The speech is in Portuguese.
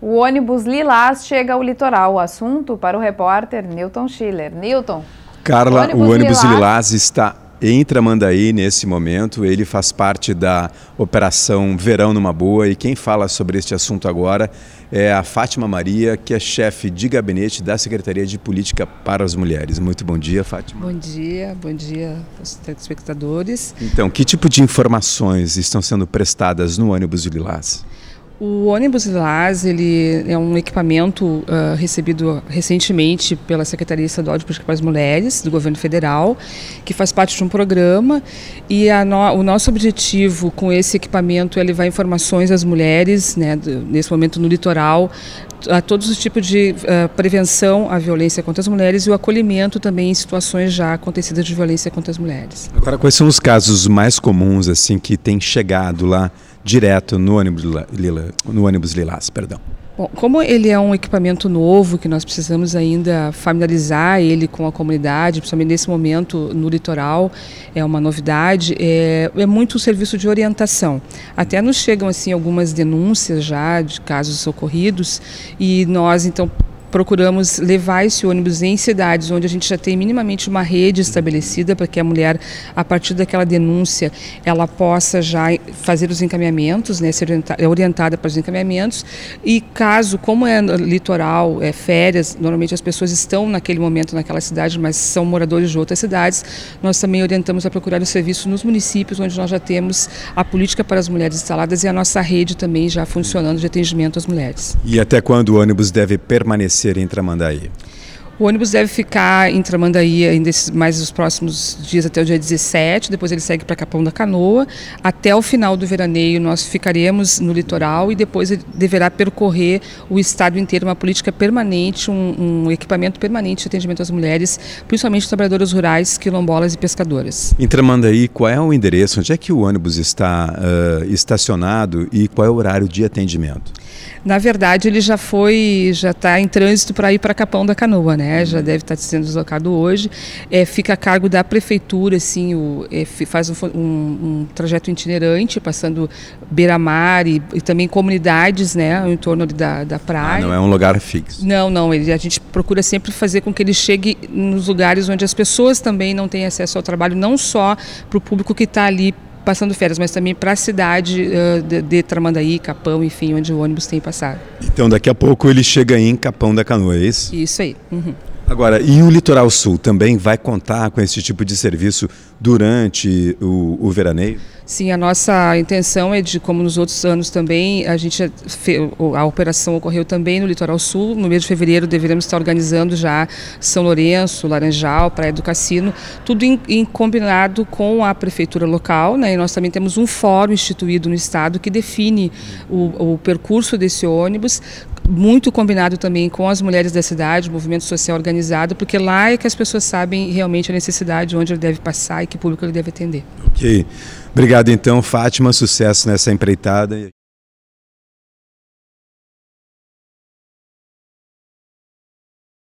O ônibus Lilás chega ao litoral. O assunto para o repórter Newton Schiller. Newton. Carla, o ônibus Lilás está em Tramandaí nesse momento. Ele faz parte da Operação Verão numa Boa e quem fala sobre este assunto agora é a Fátima Maria, que é chefe de gabinete da Secretaria de Política para as Mulheres. Muito bom dia, Fátima. Bom dia aos telespectadores. Então, que tipo de informações estão sendo prestadas no ônibus Lilás? O ônibus Lilás, ele é um equipamento recebido recentemente pela Secretaria Estadual de Política para as Mulheres, do Governo Federal, que faz parte de um programa, e o nosso objetivo com esse equipamento é levar informações às mulheres, né, nesse momento no litoral, a todos os tipos de prevenção à violência contra as mulheres e o acolhimento também em situações já acontecidas de violência contra as mulheres. Agora, quais são os casos mais comuns assim que têm chegado lá direto no ônibus Lilás, perdão? Bom, como ele é um equipamento novo, que nós precisamos ainda familiarizar ele com a comunidade, principalmente nesse momento no litoral, é uma novidade, é muito o serviço de orientação. Até nos chegam assim algumas denúncias já de casos ocorridos e nós então procuramos levar esse ônibus em cidades onde a gente já tem minimamente uma rede estabelecida para que a mulher, a partir daquela denúncia, ela possa já fazer os encaminhamentos, né, ser orientada para os encaminhamentos. E caso, como é litoral, férias, normalmente as pessoas estão naquele momento naquela cidade, mas são moradores de outras cidades, nós também orientamos a procurar o serviço nos municípios onde nós já temos a política para as mulheres instaladas e a nossa rede também já funcionando de atendimento às mulheres. E até quando o ônibus deve permanecer em Tramandaí? O ônibus deve ficar em Tramandaí ainda mais os próximos dias até o dia 17, depois ele segue para Capão da Canoa. Até o final do veraneio nós ficaremos no litoral e depois ele deverá percorrer o estado inteiro, uma política permanente, um equipamento permanente de atendimento às mulheres, principalmente trabalhadoras rurais, quilombolas e pescadoras. Em Tramandaí, qual é o endereço? Onde é que o ônibus está estacionado e qual é o horário de atendimento? Na verdade, ele já está em trânsito para ir para Capão da Canoa, né? Já deve estar sendo deslocado hoje. Fica a cargo da prefeitura, assim, faz um trajeto itinerante, passando beira-mar e também comunidades, né, em torno da praia. Não é um lugar fixo? Não. A gente procura sempre fazer com que ele chegue nos lugares onde as pessoas também não têm acesso ao trabalho, não só para o público que está ali passando férias, mas também para a cidade de Tramandaí, Capão, enfim, onde o ônibus tem passado. Então daqui a pouco ele chega em Capão da Canoa, é isso? Isso aí. Uhum. Agora, e o Litoral Sul também vai contar com esse tipo de serviço durante o veraneio? Sim, a nossa intenção é de, como nos outros anos também, a operação ocorreu também no Litoral Sul. No mês de fevereiro deveremos estar organizando já São Lourenço, Laranjal, Praia do Cassino, tudo em combinado com a prefeitura local, né? E nós também temos um fórum instituído no estado que define o percurso desse ônibus, muito combinado também com as mulheres da cidade, o movimento social organizado, porque lá é que as pessoas sabem realmente a necessidade, onde ele deve passar e que público ele deve atender. Ok. Obrigado então, Fátima, sucesso nessa empreitada.